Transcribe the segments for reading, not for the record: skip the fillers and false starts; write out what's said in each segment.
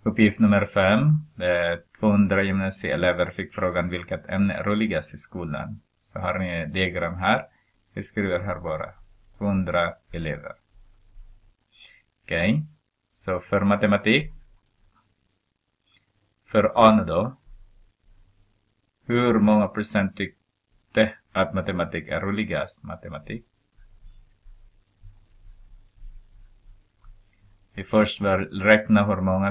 Uppgift nummer 5. 200 gymnasieelever fick frågan vilket ämne är roligast i skolan. Så har ni diagram här. Vi skriver här bara 200 elever. Okej. Så för matematik. För A då. Hur många procent tyckte att matematik är roligast? Matematik. Vi först vill räkna hur många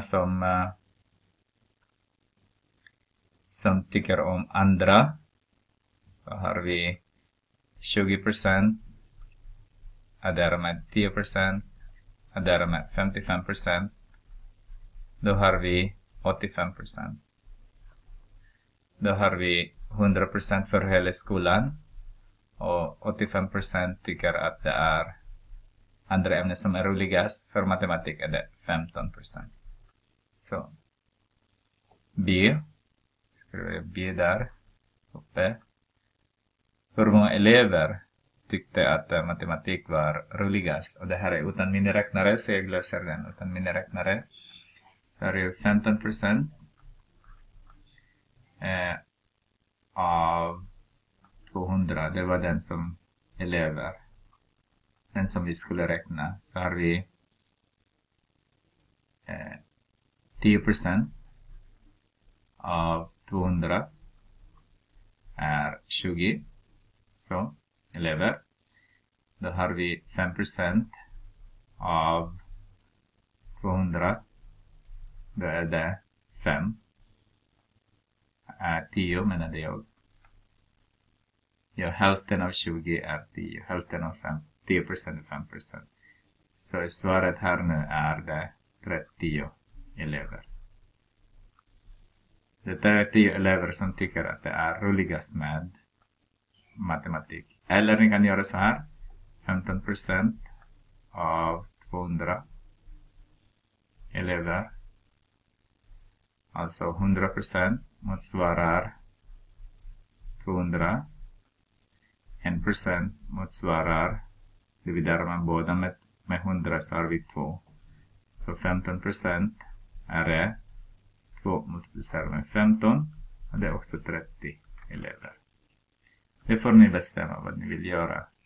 som tycker om andra. Så har vi 20%. Addera med 10%. Addera med 55%. Då har vi 85%. Då har vi 100% för hela skolan. Och 85% tycker att det är andra ämnen som är roligast. För matematik är det 15%. Så. B. Skriver B där. Uppe. Hur många elever tyckte att matematik var roligast? Och det här är utan miniräknare. Så jag löser den utan miniräknare. Så är det 15%. Av 200. Det var den som elever. Den som vi skulle räkna. Så har vi 10% av 200 är 20. Så, elever. Då har vi 5% av 200. Då är det 5. 10 menade jag. Ja, hälften av 20 är 10. Hälften av 5. 10% är 5%. Så svaret här nu är det 30 elever. Det är 30 elever som tycker att det är roligast med matematik. Eller ni kan göra så här. 15% av 200 elever. Alltså 100% motsvarar 200. 1% motsvarar, dividerar man båda med 100 så har vi 2. Så 15% är det. 2 multiplicerar med 15. Och det är också 30 elever. Det får ni bestämma vad ni vill göra.